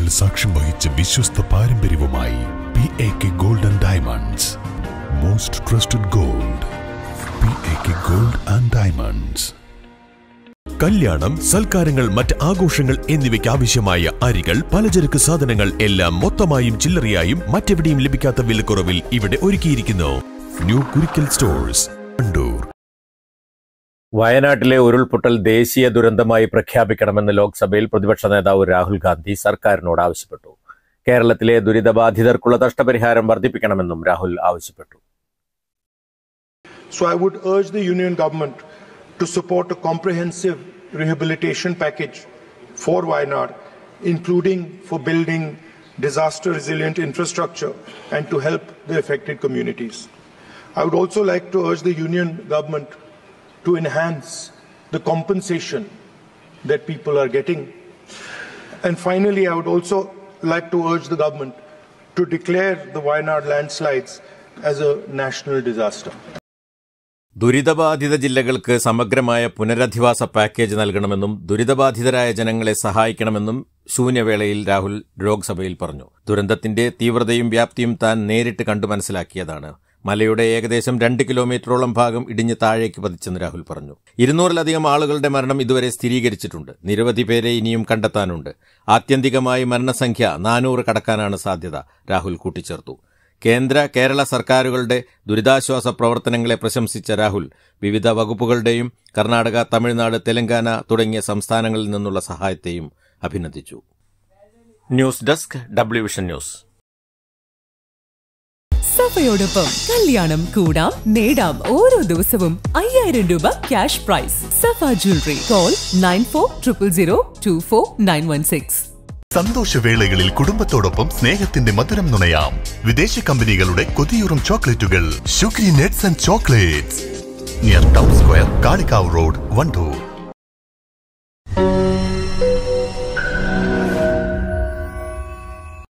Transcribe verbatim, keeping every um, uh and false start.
പതിറ്റാണ്ടുകൾ സാക്ഷ്യം വഹിച്ച വിശ്വസ്ത പാരമ്പര്യവുമായി P A K gold and diamonds. Most trusted gold. P A K gold and diamonds. കല്യാണം, സൽക്കാരങ്ങൾ, മറ്റ് ആഘോഷങ്ങൾ എന്നിവയ്ക്ക് ആവശ്യമായ അരികൾ, പലചരക്ക് സാധനങ്ങൾ എല്ലാം മൊത്തമായും ചില്ലറയായും മറ്റെവിടെയും ലഭിക്കാത്ത വിലക്കുറവിൽ ഇവിടെ ഒരുക്കിയിരിക്കുന്നു. New Kurikkal stores, Kannur. വയനാട്ടിലെ ഉരുൾപൊട്ടൽ ദേശീയ ദുരന്തമായി പ്രഖ്യാപിക്കണമെന്ന് ലോക്സഭയിൽ പ്രതിപക്ഷ നേതാവ് രാഹുൽ ഗാന്ധി സർക്കാരിനോട് ആവശ്യപ്പെട്ടു. കേരളത്തിലെ ദുരിതബാധിതർക്കുള്ള നഷ്ടപരിഹാരം വർദ്ധിപ്പിക്കണമെന്നും രാഹുൽ ആവശ്യപ്പെട്ടു. So I would urge the union government to support a comprehensive rehabilitation package for Wayanad, including for building disaster resilient infrastructure and to help the affected communities. I would also like to urge the union government to enhance the compensation that people are getting. And finally, I would also like to urge the government to declare the Wayanad landslides as a national disaster. ദുരിതബാധിത ജില്ലകൾക്ക് സമഗ്രമായ പുനരധിവാസ package നൽകണമെന്നും ദുരിതബാധിതരായ ജനങ്ങളെ സഹായിക്കണമെന്നും ശൂന്യവേളയിൽ രാഹുൽ ലോക്സഭയിൽ പറഞ്ഞു. ദുരന്തത്തിന്റെ തീവ്രതയും വ്യാപ്തിയും താൻ നേരിട്ട് കണ്ടു മനസ്സിലാക്കിയതാണ്. മലയുടെ ഏകദേശം രണ്ട് കിലോമീറ്ററോളം ഭാഗം ഇടിഞ്ഞ് താഴേക്ക് പതിച്ചെന്ന് രാഹുൽ പറഞ്ഞു. ഇരുന്നൂറിലധികം ആളുകളുടെ മരണം ഇതുവരെ സ്ഥിരീകരിച്ചിട്ടുണ്ട്. നിരവധി പേരെ ഇനിയും കണ്ടെത്താനുണ്ട്. ആത്യന്തികമായി മരണസംഖ്യ നാനൂറ് കടക്കാനാണ് സാധ്യത, രാഹുൽ കൂട്ടിച്ചേർത്തു. കേന്ദ്ര കേരള സർക്കാരുകളുടെ ദുരിതാശ്വാസ പ്രവർത്തനങ്ങളെ പ്രശംസിച്ച രാഹുൽ വിവിധ വകുപ്പുകളുടെയും കർണാടക, തമിഴ്നാട്, തെലങ്കാന തുടങ്ങിയ സംസ്ഥാനങ്ങളിൽ നിന്നുള്ള സഹായത്തെയും അഭിനന്ദിച്ചു. News desk, W vision news. സഫയോടൊപ്പം കല്യാണം കൂടാം, നേടാം ഓരോ ദിവസവും അയ്യായിരം രൂപ cash prize. Safa jewellery. Call nine four triple zero two four nine one six. സന്തോഷവേളകളിൽ കുടുംബത്തോടൊപ്പം സ്നേഹത്തിന്റെ മധുരം നുണയാം. വിദേശ കമ്പനികളുടെ കൊതിയൂറും ചോക്ലേറ്റുകൾ. Sugary nuts and chocolates. Near town square, Kalikavu road, Wandoor.